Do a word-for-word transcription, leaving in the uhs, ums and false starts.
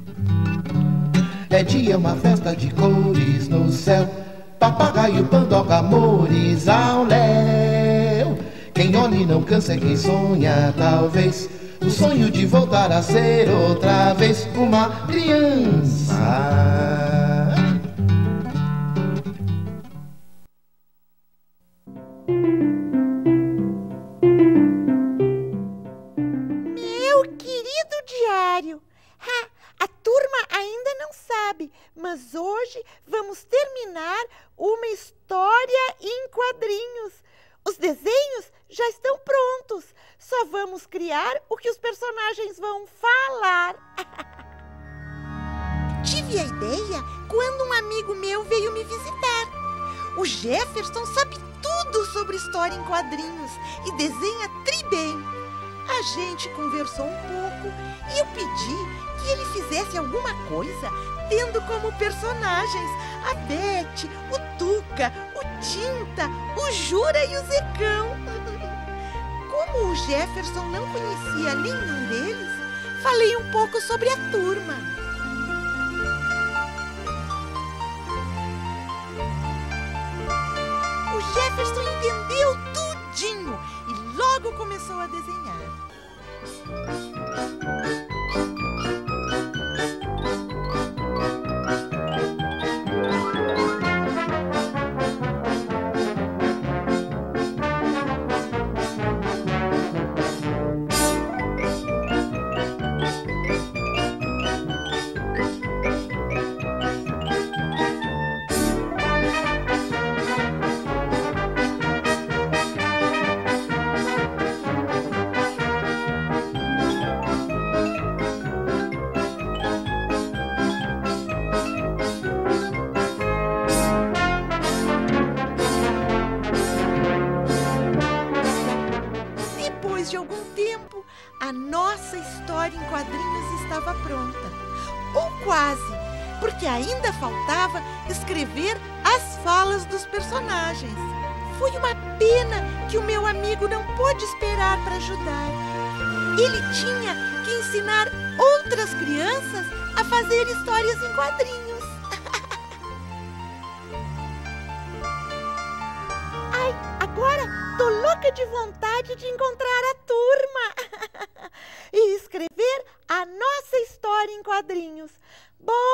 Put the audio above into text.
É dia, uma festa de cores no céu, papagaio, pandoca, amores ao léu. Quem olha e não cansa é quem sonha, talvez, o sonho de voltar a ser outra vez uma criança. Meu querido diário, ha, a turma ainda não sabe, mas hoje vamos terminar uma história em quadrinhos. Os desenhos já estão prontos, só vamos criar o que os personagens vão falar. Tive a ideia quando um amigo meu veio me visitar. O Jefferson sabe tudo sobre história em quadrinhos e desenha tri bem. A gente conversou um pouco e eu pedi que ele fizesse alguma coisa tendo como personagens a Beth, o Tuca, o Tinta, o Jura e o Zecão. Como o Jefferson não conhecia nenhum deles, falei um pouco sobre a turma. O Jefferson entendeu tudinho e logo começou a desenhar. Depois de algum tempo, a nossa história em quadrinhos estava pronta. Ou quase, porque ainda faltava escrever as falas dos personagens. Foi uma pena que o meu amigo não pôde esperar para ajudar. Ele tinha que ensinar outras crianças a fazer histórias em quadrinhos. Ai, agora tô louca de vontade de encontrar a turma e escrever a nossa história em quadrinhos. Boa